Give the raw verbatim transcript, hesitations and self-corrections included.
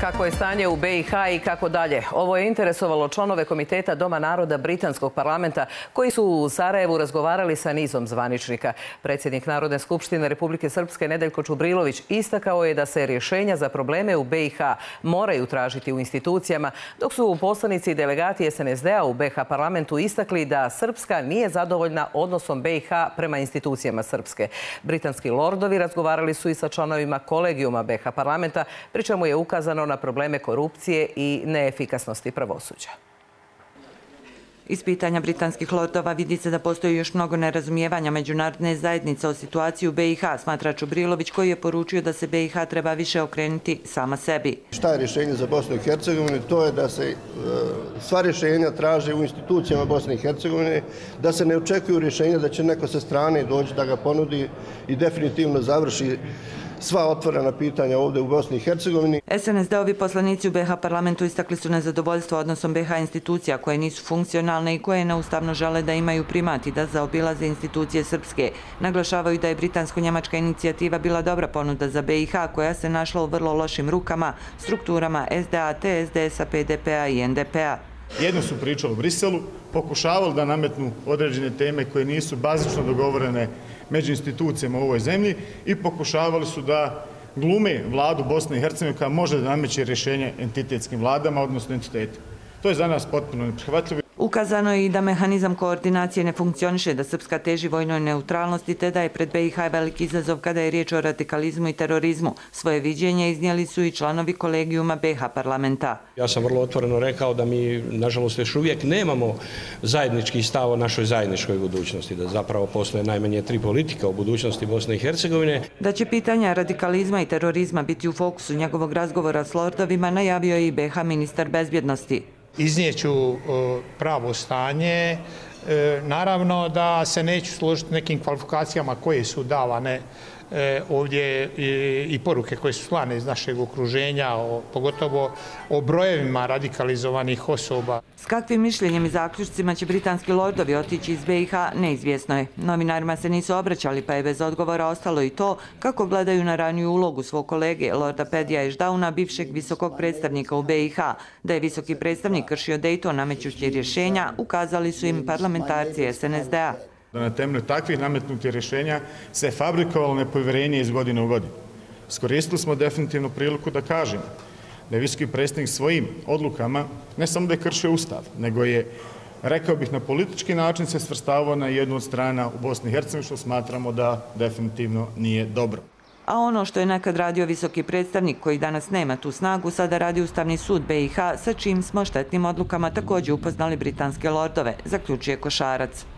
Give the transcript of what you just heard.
Kako je stanje u be i ha i kako dalje? Ovo je interesovalo članove Komiteta Doma naroda Britanskog parlamenta koji su u Sarajevu razgovarali sa nizom zvaničnika. Predsjednik Narodne skupštine Republike Srpske Nedeljko Čubrilović istakao je da se rješenja za probleme u be i ha moraju tražiti u institucijama, dok su poslanici i delegati es en es de a u be ha parlamentu istakli da Srpska nije zadovoljna odnosom be i ha prema institucijama Srpske. Britanski lordovi razgovarali su i sa članovima kolegijuma be ha parlamenta, pri čemu je ukazano na probleme korupcije i neefikasnosti pravosuđa. Iz pitanja britanskih lordova vidi se da postoji još mnogo nerazumijevanja međunarodne zajednice o situaciji u be i ha, smatra Čubrilović, koji je poručio da se be i ha treba više okrenuti sama sebi. Šta je rješenje za Bosnu i Hercegovinu? To je da se sva rješenja traže u institucijama Bosne i Hercegovine, da se ne očekuju rješenja da će neko sa strane doći da ga ponudi i definitivno završi sva otvorena pitanja ovdje u Bosni i Hercegovini. es en es de ovi poslanici u be ha parlamentu istakli su nezadovoljstvo odnosom be ha institucija koje nisu funkcionalne i koje neustavno žele da imaju primat i da zaobilaze institucije Srpske. Naglašavaju da je britansko-njemačka inicijativa bila dobra ponuda za be i ha koja se našla u vrlo lošim rukama, strukturama es de a, te es de esa, pe de pe a i en de pe a. Jedno su pričali u Briselu, pokušavali da nametnu određene teme koje nisu bazično dogovorene među institucijama u ovoj zemlji i pokušavali su da glume vladu Bosne i Hercegovine koja može da nameće rješenje entitetskim vladama, odnosno entitetima. To je za nas potpuno neprihvatljivo. Ukazano je i da mehanizam koordinacije ne funkcioniše, da Srpska teži vojnoj neutralnosti te da je pred be i ha veliki izazov kada je riječ o radikalizmu i terorizmu. Svoje viđenje iznijeli su i članovi kolegijuma be ha parlamenta. Ja sam vrlo otvoreno rekao da mi, nažalost, još uvijek nemamo zajednički stav o našoj zajedničkoj budućnosti, da zapravo postoje najmanje tri politika u budućnosti Bosne i Hercegovine. Da će pitanja radikalizma i terorizma biti u fokusu njegovog razgovora s lordovima, najavio je i be ha ministar bezbjednosti. Iznijeću pravo stanje. Naravno da se neću složiti nekim kvalifikacijama koje su davane ovdje i poruke koje su slane iz našeg okruženja, pogotovo o brojevima radikalizovanih osoba. S kakvim mišljenjem i zaključcima će britanski lordovi otići iz be i ha, neizvjesno je. Novinarima se nisu obraćali, pa je bez odgovora ostalo i to kako gledaju na raniju ulogu svog kolege, lorda Padija Ashdowna, bivšeg visokog predstavnika u be i ha. Da je visoki predstavnik kršio Dayton namećući rješenja, ukazali su im parlamentarci es en es de a. Da na temelju takvih nametnutih rješenja se fabrikovalo nepovjerenje iz godine u godinu. Iskoristili smo definitivno priliku da kažemo da je visoki predstavnik svojim odlukama ne samo da je kršio Ustav, nego je, rekao bih, na politički način se svrstavao na jednu od strana u Bosni i Hercegovini, što smatramo da definitivno nije dobro. A ono što je nekad radio visoki predstavnik koji danas nema tu snagu, sada radi Ustavni sud be i ha, sa čim smo štetnim odlukama također upoznali britanske lordove, zaključuje Košarac.